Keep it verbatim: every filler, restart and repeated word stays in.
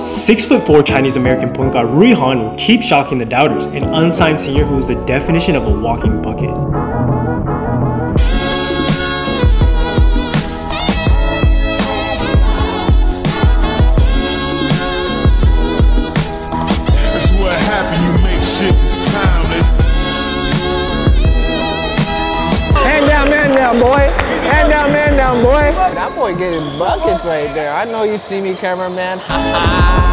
six foot four Chinese American point guard Rui Han will keep shocking the doubters, an unsigned senior who is the definition of a walking bucket. That's what happened, you make shit that's timeless. Hand down, man down, boy. Hand down, man down, boy. That boy getting buckets right there. I know you see me, cameraman. Ha ha.